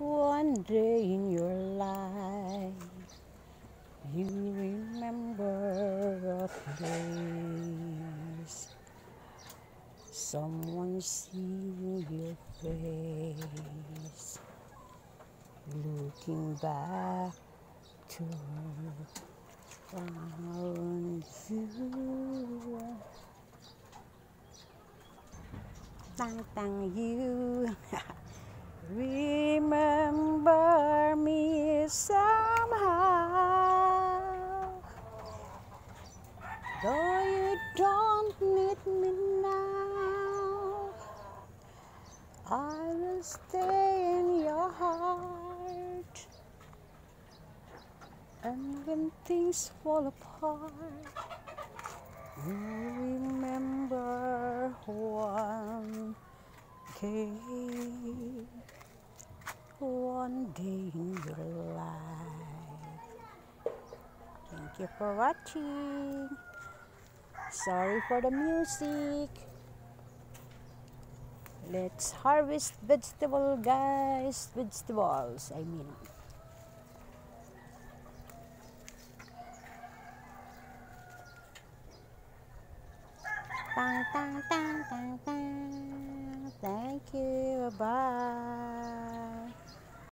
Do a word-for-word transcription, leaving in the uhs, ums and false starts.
One day in your life, you remember a place. Someone see your face, looking back to found you. Tang tang you. Remember me somehow, though you don't need me now. I will stay in your heart, and when things fall apart, you remember one day. One day in your life. Thank you for watching. Sorry for the music. Let's harvest vegetable, guys. Vegetables, I mean. Tang, tang, tang, tang, tang. Thank you. Bye.